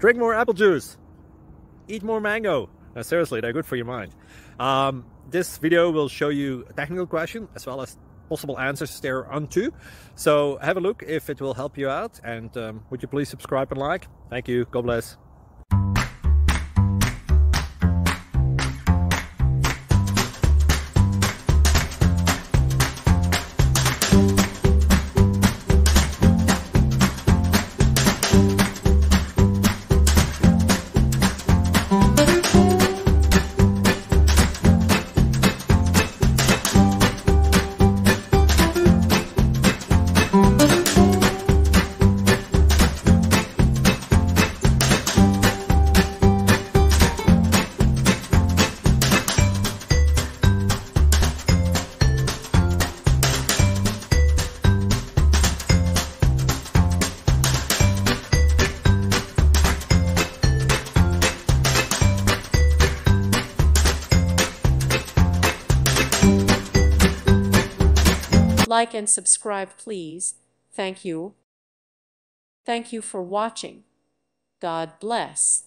drink more apple juice, eat more mango. No, seriously, they're good for your mind. This video will show you a technical question as well as possible answers thereunto. So have a look if it will help you out, and would you please subscribe and like? Thank you. God bless. Like and subscribe, please. Thank you. Thank you for watching. God bless.